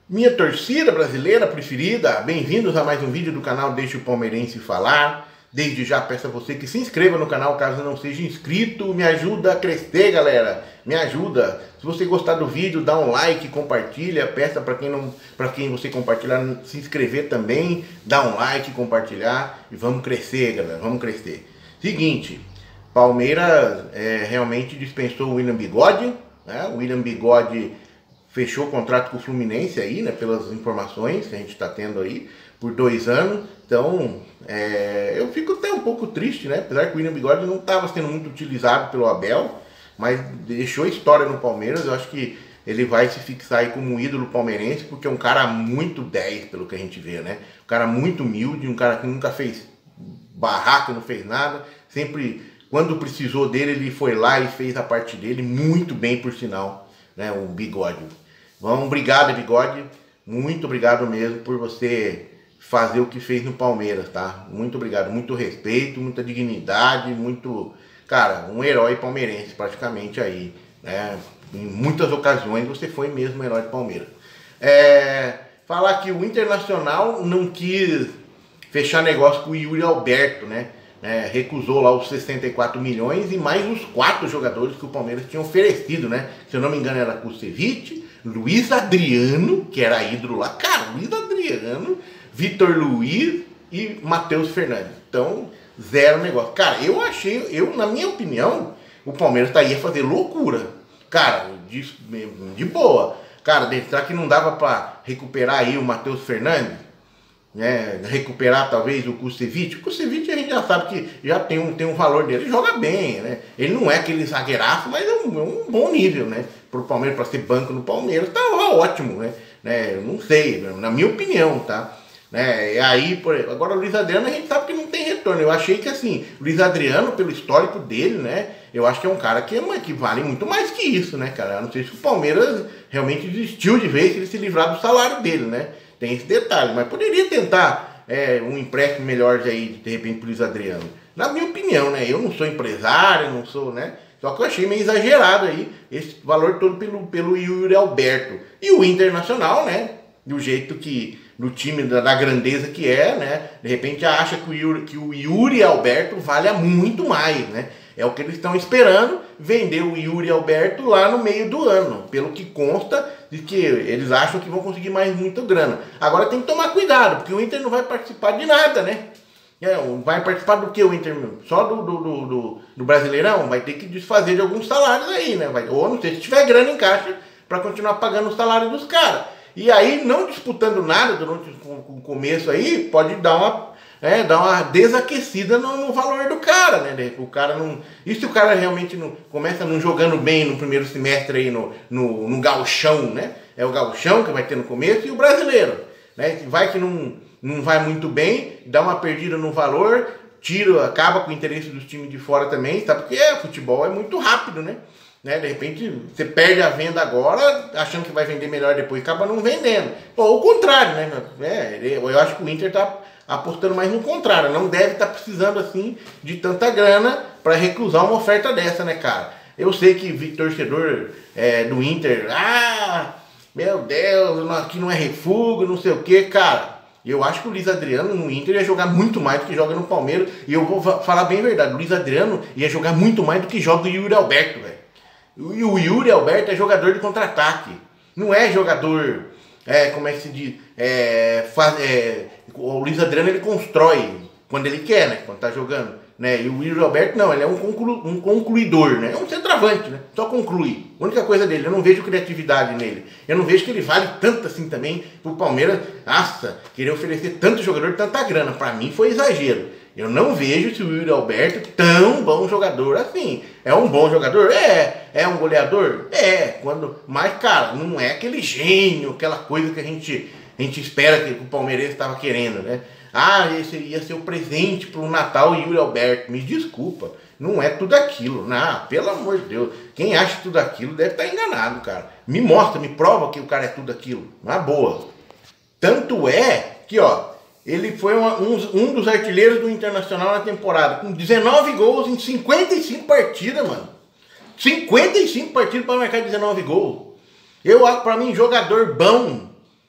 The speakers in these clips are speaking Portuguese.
Minha torcida brasileira preferida, bem-vindos a mais um vídeo do canal Deixa o Palmeirense Falar. Desde já peço a você que se inscreva no canal caso não seja inscrito, me ajuda a crescer, galera, me ajuda. Se você gostar do vídeo, dá um like, compartilha, peça para quem você compartilhar se inscrever também, dá um like, compartilhar e vamos crescer, galera, vamos crescer. Seguinte, Palmeiras realmente dispensou o William Bigode, né? O William Bigode fechou o contrato com o Fluminense aí, né, pelas informações que a gente está tendo aí, por 2 anos. Então, eu fico até um pouco triste, né, apesar que o William Bigode não estava sendo muito utilizado pelo Abel, mas deixou história no Palmeiras. Eu acho que ele vai se fixar aí como um ídolo palmeirense, porque é um cara muito 10, pelo que a gente vê, né, um cara muito humilde, um cara que nunca fez barraca, não fez nada, sempre, quando precisou dele, ele foi lá e fez a parte dele, muito bem, por sinal, né, o Bigode. Obrigado, Bigode, muito obrigado mesmo por você fazer o que fez no Palmeiras, tá? Muito obrigado, muito respeito, muita dignidade, muito, cara, um herói palmeirense praticamente aí, né? Em muitas ocasiões você foi mesmo um herói do Palmeiras. Falar que o Internacional não quis fechar negócio com o Yuri Alberto, né? Recusou lá os 64 milhões e mais os 4 jogadores que o Palmeiras tinha oferecido, né? Se eu não me engano era Kusevich, Luiz Adriano, que era ídolo lá, cara, Luiz Adriano, Vitor Luiz e Matheus Fernandes. Então, zero negócio. Cara, na minha opinião, o Palmeiras ia fazer loucura. Cara, de boa. Cara, será que não dava pra recuperar aí o Matheus Fernandes? Recuperar talvez o Kusevich. O Kusevich a gente já sabe que já tem um valor dele, ele joga bem, né? Ele não é aquele zagueiraço, mas é um bom nível, né? Pro Palmeiras, para ser banco no Palmeiras, tá ótimo, né? Eu não sei, na minha opinião, tá? E aí, agora o Luiz Adriano a gente sabe que não tem retorno. Eu achei que assim, o Luiz Adriano, pelo histórico dele, né? Eu acho que é um cara que vale muito mais que isso, né, cara? Eu não sei se o Palmeiras realmente desistiu de vez ele se livrar do salário dele, né? Tem esse detalhe, mas poderia tentar um empréstimo melhor aí, de repente, pro Luiz Adriano. Na minha opinião, né? Eu não sou empresário, não sou, né? Só que eu achei meio exagerado aí esse valor todo pelo Yuri Alberto. E o Internacional, né? Do jeito que, no time da grandeza que né? De repente acha que o Yuri Alberto vale muito mais, né? É o que eles estão esperando, vender o Yuri Alberto lá no meio do ano. Pelo que consta de que eles acham que vão conseguir mais muita grana. Agora tem que tomar cuidado, porque o Inter não vai participar de nada, né? Vai participar do que o Inter? Só do Brasileirão? Vai ter que desfazer de alguns salários aí, né? Ou não sei se tiver grana em caixa para continuar pagando o salário dos caras. E aí, não disputando nada durante o começo aí, pode dar uma desaquecida no valor do cara, né? O cara não. E se o cara realmente não começa não jogando bem no primeiro semestre aí no gauchão, né? É o gauchão que vai ter no começo e o brasileiro, né? Vai que não vai muito bem, dá uma perdida no valor, acaba com o interesse dos times de fora também, tá? Porque futebol é muito rápido, né? De repente você perde a venda agora, achando que vai vender melhor depois, acaba não vendendo. Ou o contrário, né? Eu acho que o Inter tá apostando mais no contrário, não deve estar precisando assim de tanta grana para recusar uma oferta dessa, né, cara? Eu sei que torcedor do Inter, meu Deus, aqui não é refúgio, não sei o que, cara. Eu acho que o Luiz Adriano no Inter ia jogar muito mais do que joga no Palmeiras. E eu vou falar bem a verdade, o Luiz Adriano ia jogar muito mais do que joga o Yuri Alberto, velho. E o Yuri Alberto é jogador de contra-ataque. Não é jogador, como é que se diz? O Luiz Adriano ele constrói quando ele quer, né? Quando tá jogando. Né? E o Yuri Alberto não, ele é um concluidor, né? É um centroavante, né? Só conclui. A única coisa dele, eu não vejo criatividade nele. Eu não vejo que ele vale tanto assim também pro Palmeiras. Nossa, querer oferecer tanto jogador, tanta grana. Pra mim foi exagero. Eu não vejo esse Yuri Alberto tão bom jogador assim. É um bom jogador? É um goleador? Mas, cara, não é aquele gênio, aquela coisa que a gente espera que o palmeirense estava querendo, né? Esse ia ser o presente para o Natal Yuri Alberto. Me desculpa, não é tudo aquilo. Não, pelo amor de Deus. Quem acha tudo aquilo deve estar enganado, cara. Me mostra, me prova que o cara é tudo aquilo. Na boa. Tanto é que, ele foi um dos artilheiros do Internacional na temporada, com 19 gols em 55 partidas, mano. 55 partidas para marcar 19 gols. Pra mim, jogador bom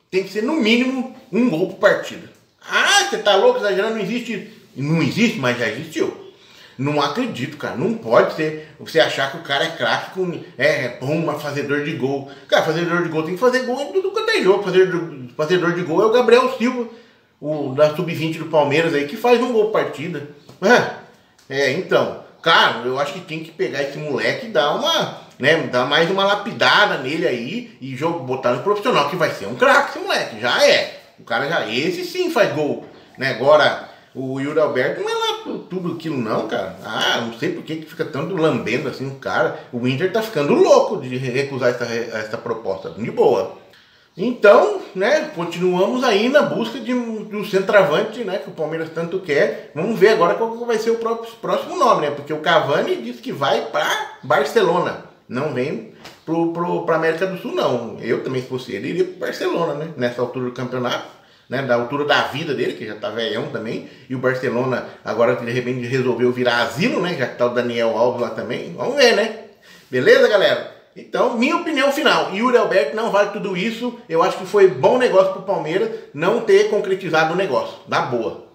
tem que ser no mínimo um gol por partida. Ah, você tá louco, exagerando, não existe. Não existe, mas já existiu. Não acredito, cara. Não pode ser você achar que o cara é craque com. Fazedor de gol. Cara, fazedor de gol tem que fazer gol em tudo quanto é jogo. Fazedor de gol é o Gabriel Silva, o da Sub-20 do Palmeiras aí, que faz um gol por partida. Então, cara, eu acho que tem que pegar esse moleque e dar uma. Dar mais uma lapidada nele aí e botar no profissional, que vai ser um craque esse moleque. Já é. O cara já. Esse sim faz gol. Agora. O Yuri Alberto não é lá tudo aquilo não, cara. Não sei por que fica tanto lambendo assim o cara. O Inter tá ficando louco de recusar essa proposta. De boa. Então, continuamos aí na busca do centroavante, que o Palmeiras tanto quer. Vamos ver agora qual vai ser o próximo nome, Porque o Cavani disse que vai para Barcelona. Não vem pra América do Sul, não. Eu também, se fosse ele, iria pro Barcelona, Nessa altura do campeonato. Da altura da vida dele, que já tá velhão também, e o Barcelona agora de repente resolveu virar asilo, já que tá o Daniel Alves lá também. Vamos ver, Beleza, galera? Então, minha opinião final, Yuri Alberto não vale tudo isso. Eu acho que foi bom negócio pro Palmeiras não ter concretizado o negócio. Dá boa.